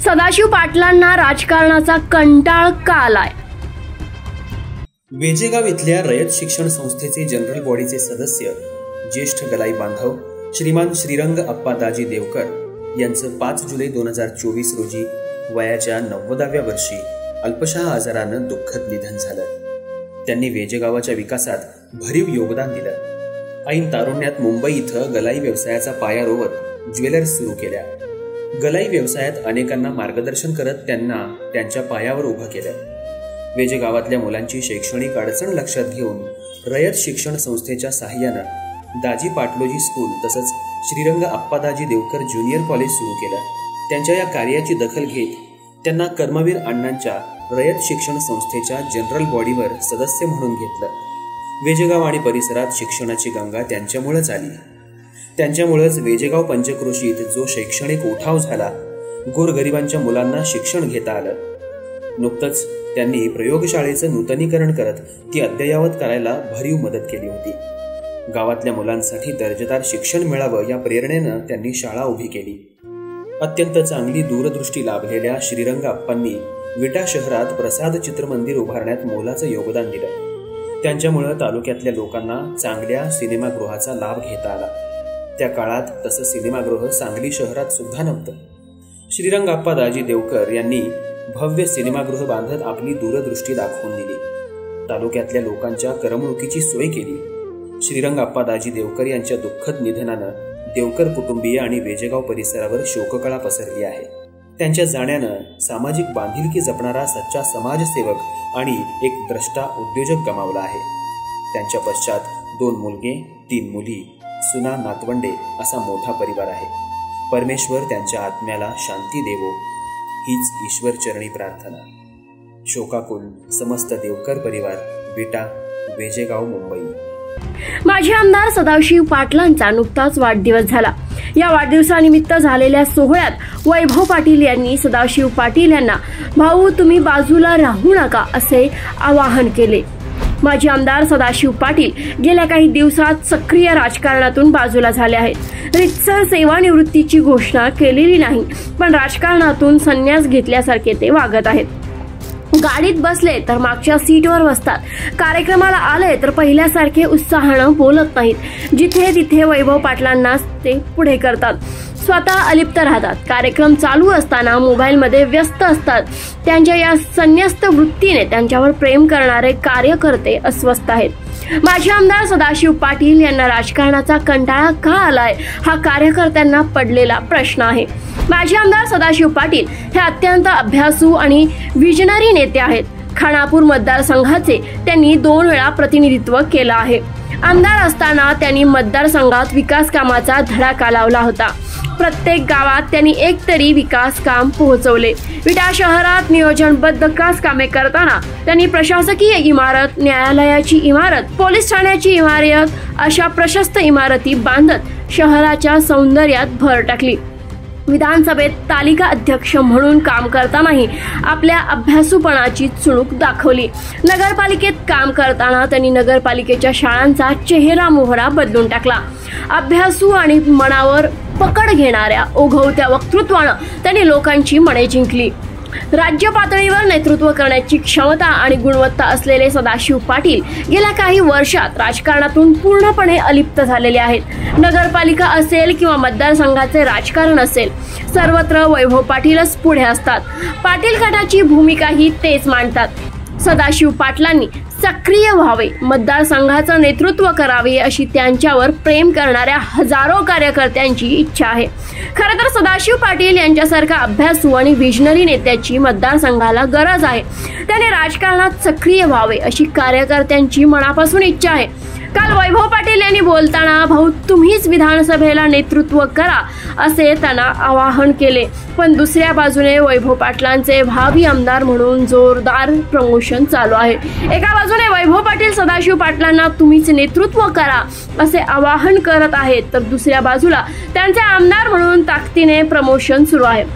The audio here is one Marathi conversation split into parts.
सदाशिव पाटलांना राजकारणाचा कंटाळ का आलाय? वेजेगाव इथल्या रयत शिक्षण संस्थेचे जनरल बॉडीचे सदस्य ज्येष्ठ गलाई बांधव श्रीमान श्रीरंग अप्पा दाजी देवकर यांचं 5 जुलै 2024 रोजी वयाच्या 90व्या वर्षी अल्पशा आजारानं दुःखद निधन झालं। त्यांनी वेजेगावाच्या विकासात भरीव योगदान दिलं। ऐन तारुण्यात मुंबई इथं गलाई व्यवसायाचा पाया रोवत ज्वेलर्स सुरू केल्या। गलाई व्यवसायात अनेकांना मार्गदर्शन करत त्यांना त्यांच्या पायावर उभं केलं। वेजेगावातल्या मुलांची शैक्षणिक अडचण लक्षात घेऊन रयत शिक्षण संस्थेच्या सहाय्यानं दाजी पाटलोजी स्कूल तसंच श्रीरंग अप्पादाजी देवकर ज्युनियर कॉलेज सुरू केलं। त्यांच्या या कार्याची दखल घेत त्यांना कर्मवीर अण्णांच्या रयत शिक्षण संस्थेच्या जनरल बॉडीवर सदस्य म्हणून घेतलं। वेजेगाव आणि परिसरात शिक्षणाची गंगा त्यांच्यामुळेच आली। त्यांच्यामुळेच वेजेगाव पंचक्रोशीत जो शैक्षणिक उठाव झाला, गोरगरिबांच्या मुलांना शिक्षण घेता आलं। नुकतंच त्यांनी प्रयोगशाळेचं नूतनीकरण करत ती अद्ययावत करायला भरीव मदत केली होती। गावातल्या मुलांसाठी दर्जेदार शिक्षण मिळावं या प्रेरणेनं त्यांनी शाळा उभी केली। अत्यंत चांगली दूरदृष्टी लाभलेल्या श्रीरंग अप्पांनी विटा शहरात प्रसाद चित्रमंदिर उभारण्यात मोलाचं योगदान दिलं। त्यांच्यामुळे तालुक्यातल्या लोकांना चांगल्या सिनेमागृहाचा लाभ घेता आला। त्या काळात तसं सिनेमागृह सांगली शहरात सुद्धा नव्हतं। श्रीरंग अप्पा दाजी देवकर यांनी भव्य सिनेमागृह बांधत आपली दूरदृष्टी दाखवून दिली। तालुक्यातल्या लोकांच्या करमणुकीची सोय केली। श्रीरंग अप्पा दाजी देवकर यांच्या दुःखद निधनानं देवकर कुटुंबीय आणि वेजेगाव परिसरावर शोककळा पसरली आहे। त्यांच्या जाण्यानं सामाजिक बांधिलकी जपणारा सच्चा समाजसेवक आणि एक द्रष्टा उद्योजक गमावला आहे। त्यांच्या पश्चात 2 मुलगे, 3 मुली, सुना, नातवंडे असा मोठा परिवार आहे। परमेश्वर त्यांच्या आत्म्याला शांती देवो हीच ईश्वर चरणी प्रार्थना। शोकाकुल समस्त देवकर परिवार, विटा, वेजेगाव, मुंबई। माजी आमदार सदाशिव पाटलांचा नुकताच वाढदिवस झाला। या वाढदिवसानिमित्त झालेल्या सोहळ्यात वैभव पाटील यांनी सदाशिव पाटील यांना भाऊ तुम्ही बाजूला राहू नका असे आवाहन केले। माजी आमदार सदाशिव पाटील गेल्या काही दिवसात सक्रिय राजकारणातून बाजूला झाले आहेत। रितसर सेवानिवृत्तीची घोषणा केलेली नाही, पण राजकारणातून संन्यास घेतल्यासारखे ते वागत आहेत। गाडीत बसले तर मागच्या सीटवर बसतात, कार्यक्रमाला आले तर पहिल्यासारखे उत्साहानं बोलत नाहीत। जिथे तिथे वैभव पाटलांना ते पुढे करतात, स्वतः अलिप्त राहतात। कार्यक्रम चालू असताना मोबाईलमध्ये व्यस्त असतात। त्यांच्या या संन्यस्त वृत्तीने त्यांच्यावर प्रेम करणारे कार्यकर्ते अस्वस्थ आहेत। माजी आमदार सदाशिव पाटील यांना राजकारणाचा कंटाळा का आलाय हा कार्यकर्त्यांना पडलेला प्रश्न आहे। माजी आमदार सदाशिव पाटील हे अत्यंत अभ्यासू आणि विजनरी नेते आहेत। खानापूर मतदारसंघाचे त्यांनी 2 वेळा प्रतिनिधित्व केलं आहे। आमदार असताना त्यांनी मतदारसंघात विकास कामाचा धडाका लावला होता। प्रत्येक गावात त्यांनी एकतरी विकास काम पोहोचवले। विटा शहरात नियोजनबद्ध विकास कामे करताना त्यांनी प्रशासकीय इमारत, न्यायालयाची इमारत, पोलीस ठाण्याची इमारत अशा प्रशस्त इमारती बांधत शहराच्या सौंदर्यात भर टाकली। विधानसभेत तालिका अध्यक्ष म्हणून काम करतानाही आपल्या अभ्यासूपणाची चुणूक दाखवली। नगरपालिकेत काम करताना त्यांनी नगरपालिकेच्या शाळांचा चेहरा मोहरा बदलून टाकला। अभ्यासू आणि मनावर पकड घेणाऱ्या ओघवत्या वक्तृत्वानं त्यांनी लोकांची मने जिंकली। राज्य पातळीवर नेतृत्व करण्याची क्षमता आणि गुणवत्ता असलेले सदाशिव पाटील गेल्या काही वर्षात राजकारणातून पूर्णपणे अलिप्त झालेले आहेत। नगरपालिका असेल किंवा मतदारसंघाचे राजकारण असेल, सर्वत्र वैभव पाटीलच पुढे असतात। पाटील गटाची भूमिकाही तेच मांडतात। सदाशिव पाटलांनी सक्रिय व्हावे, मतदारसंघाचं नेतृत्व करावे अशी त्यांच्यावर प्रेम करणाऱ्या हजारो कार्यकर्त्यांची इच्छा आहे। खरं तर सदाशिव पाटील यांच्यासारखा अभ्यासू आणि विजनरी नेत्याची मतदारसंघाला गरज आहे। त्याने राजकारणात सक्रिय व्हावे अशी कार्यकर्त्यांची मनापासून इच्छा आहे। काल वैभव पाटील यांनी बोलताना भाऊ तुम्हीच विधानसभेला नेतृत्व करा असे त्यांना आवाहन केले। पण दुसऱ्या बाजूने वैभव पाटलांचे भावी आमदार म्हणून जोरदार प्रमोशन चालू आहे। एका बाजूने वैभव पाटील सदाशिव पाटलांना तुम्हीच नेतृत्व करा असे आवाहन करत आहेत, तर दुसऱ्या बाजूला त्यांचे आमदार म्हणून ताकदीने प्रमोशन सुरू आहे।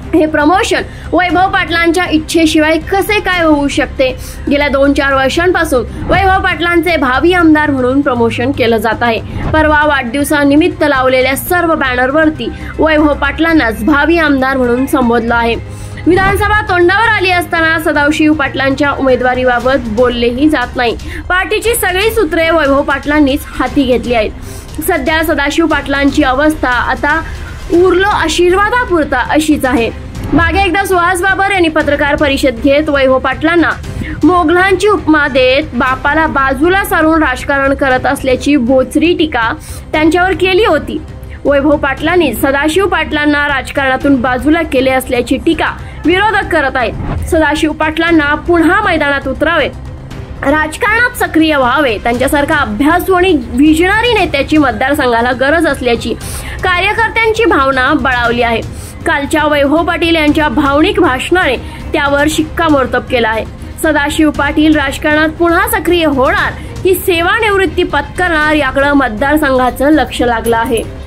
हे प्रमोशन वैभव पाटलांच्या इच्छेशिवाय कसे काय होऊ शकते? गेल्या 2-4 वर्षांपासून वैभव पाटलांचे भावी आमदार म्हणून प्रमोशन केलं जात आहे. परवा वाढदिवसानिमित्त लावलेल्या सर्व बॅनरवरती वैभव पाटलांनाच भावी आमदार म्हणून संबोधलं आहे. विधानसभा तोंडावर आली असताना सदाशिव पाटलांच्या उमेदवारीबाबत बोललेही जात नाही. पार्टीची सगळी सूत्रे वैभव पाटलांनीच हाती घेतली आहेत. सध्या सदाशिव पाटलांची अवस्था आता उरलो आशीर्वादापुरता अशीच आहे. मागे एकदा सुहास बाबर यांनी पत्रकार परिषद घेत वैभव पाटलांना मोगलांची उपमा देत बापाला बाजूला सारून राजकारण करत असल्याची बोचरी टीका त्यांच्यावर केली होती. वैभव पाटलांनी सदाशिव पाटलांना राजकारणातून बाजूला केले असल्याची टीका विरोधक करत आहेत. सदाशिव पाटलांना पुन्हा मैदानात उतरावे, राजकारणात सक्रिय व्हावे, त्यांच्यासारखा अभ्यासू आणि विजनरी नेत्याची मतदारसंघाला गरज असल्याची कार्यकर्त्यांची भावना बळावली आहे. कालच्या वैभव पाटील यांच्या भावनिक भाषणाने त्यावर शिक्कामोर्तब केला आहे. सदाशिव पाटील राजकारणात पुन्हा सक्रिय होणार की सेवानिवृत्ती पत्करणार याकडे मतदारसंघाचं लक्ष लागलं आहे.